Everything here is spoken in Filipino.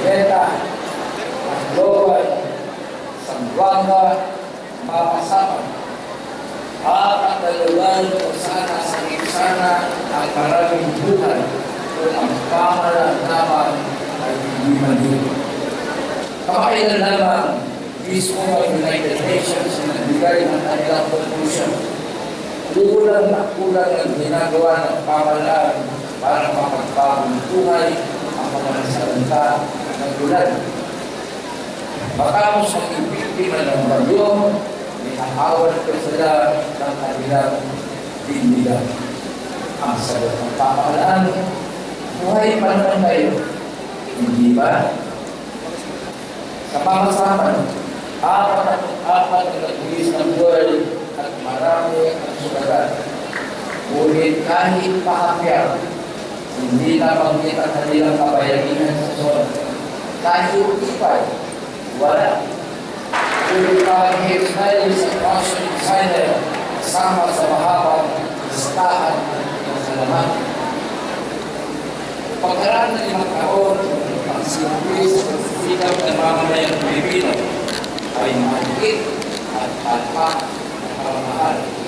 Beta, Tacloban, Zamboanga, Mapasapan, at ang lugar kung sana ang maraming buhay kung ang pamalantaman ay hindi maliit. Kamakailan lamang, mismo ang United Nations na nagbigay ng kanilang conclusion. Kulang na kulang ang ginagawa ng pamahalaan para mapagbagong buhay ang mga nasalanta ng ulan. Matapos ang ibiktima ng bagyo, inaawan ko sila ng kanilang dindigan. Ang sagot ng pamahalaan, buhay pa naman kayo. Hindi ba? Sa pamasapan, apat na nagbuwis ng world at marami ang sugaran. Ngunit kahit pakapyar, hindi nabanggit ang kanilang kabayaginan sa zona. Kahit ipay, wala. Ngunit parang hairstyles at fashion designer kasama sa mahabang listahan ng salamat. Pagkaraan ng 5 taon, ang silbis at sikap ng mamamayang Pilipino ay mahigit at alpak ng pamamahal.